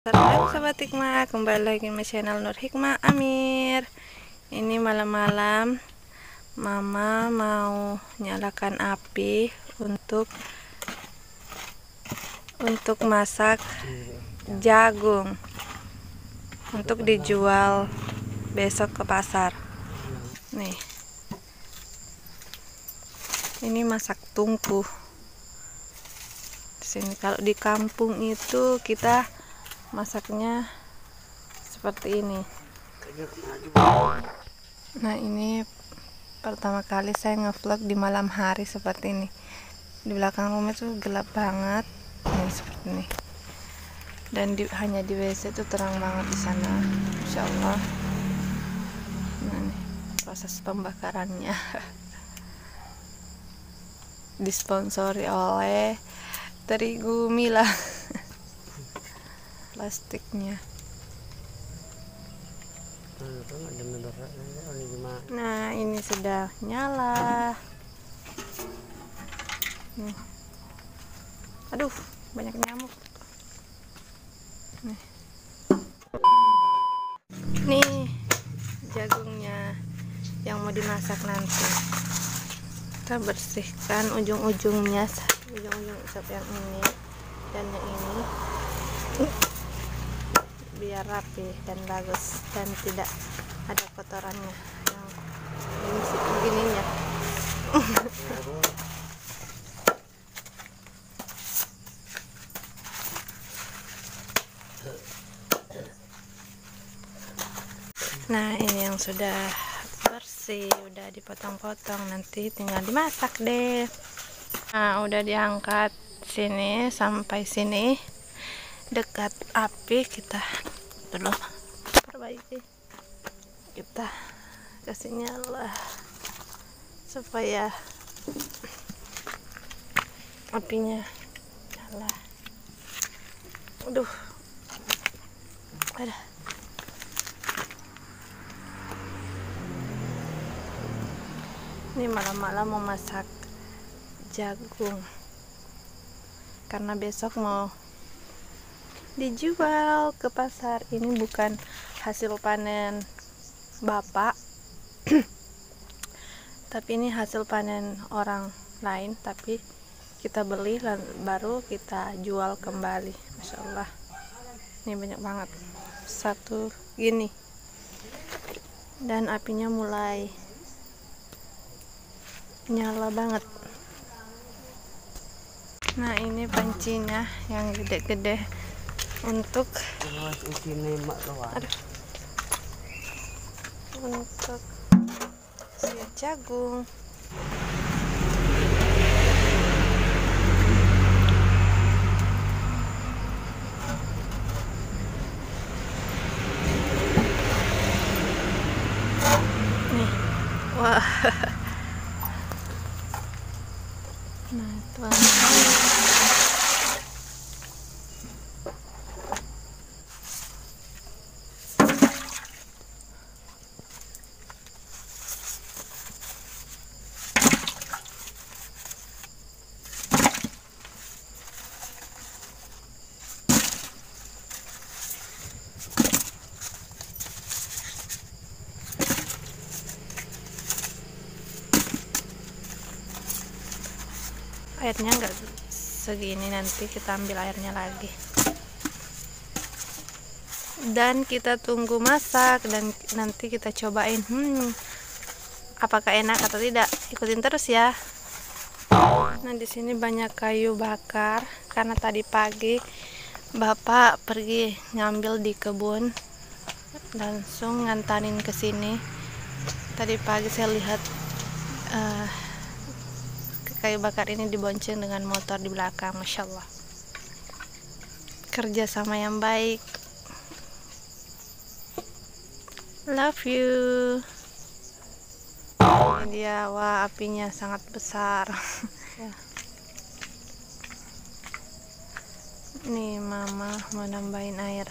Assalamualaikum Sobat Hikmah, kembali lagi di channel Nur Hikmah Amir. Ini malam-malam Mama mau nyalakan api untuk masak jagung untuk dijual besok ke pasar. Nih, ini masak tungku. Di sini kalau di kampung itu kita masaknya seperti ini. Nah, ini pertama kali saya ngevlog di malam hari seperti ini. Di belakang rumah itu gelap banget, ini seperti ini. Dan hanya di WC itu terang banget di sana, Insya Allah. Nah, nih, proses pembakarannya disponsori oleh Terigu Mila. Plastiknya. Nah, ini sudah nyala. Nih. Aduh, banyak nyamuk. Nih jagungnya yang mau dimasak nanti. Kita bersihkan ujung-ujungnya, ujung-ujung yang ini dan yang ini, biar rapi dan bagus dan tidak ada kotorannya yang ini begininya. Nah, ini yang sudah bersih, udah dipotong-potong, nanti tinggal dimasak deh. Nah, udah diangkat sini sampai sini dekat api, kita dulu perbaiki, kita kasih nyala supaya apinya nyala. Aduh, ada. Ini malam-malam mau masak jagung karena besok mau dijual ke pasar. Ini bukan hasil panen bapak tapi ini hasil panen orang lain, tapi kita beli baru kita jual kembali. Masya Allah, ini banyak banget, satu gini, dan apinya mulai nyala banget. Nah, ini pancinya yang gede-gede untuk si jagung. Nih, wah. Nah, itu airnya enggak segini, nanti kita ambil airnya lagi dan kita tunggu masak, dan nanti kita cobain apakah enak atau tidak. Ikutin terus ya. Nah, di sini banyak kayu bakar karena tadi pagi bapak pergi ngambil di kebun, langsung ngantarin ke sini. Tadi pagi saya lihat kayu bakar ini dibonceng dengan motor di belakang. Masya Allah, kerja sama yang baik. Love you. Ini dia, wah, apinya sangat besar. Ya. Nih mama mau nambahin air.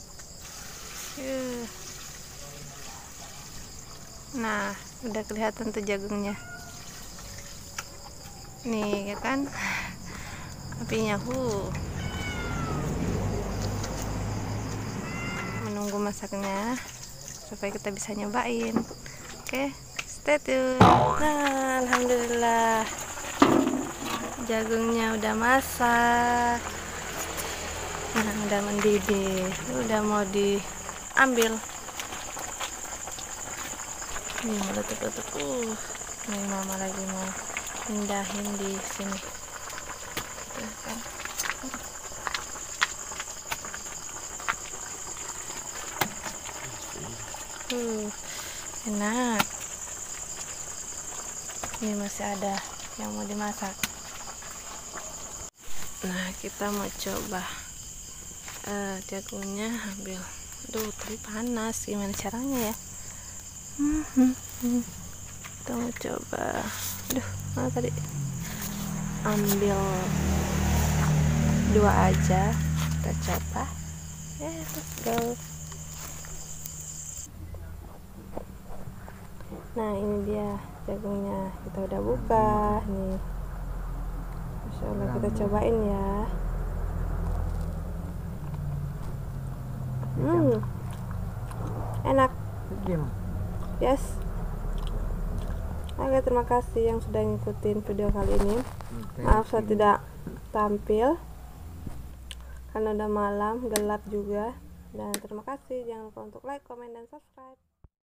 Nah, udah kelihatan tuh jagungnya. Nih ya kan, apinya masaknya supaya kita bisa nyobain. Oke, stay tune. Nah, alhamdulillah jagungnya udah masak. Nah, udah mendidih, udah mau diambil. Nih meletup-letup. Nih mama lagi mau pindahin di sini. Tuh kan. Enak. Ini masih ada yang mau dimasak. Nah, kita mau coba jagungnya ambil. Aduh, tapi panas. Gimana caranya ya? Kita mau coba. Aduh, mana tadi? Ambil 2 aja. Kita coba. Let's go. Nah, ini dia jagungnya. Kita udah buka nih. Masya Allah, kita cobain ya. Enak. Yes. Oke, terima kasih yang sudah ngikutin video kali ini. Maaf saya tidak tampil karena udah malam, gelap juga. Dan terima kasih, jangan lupa untuk like, comment, dan subscribe.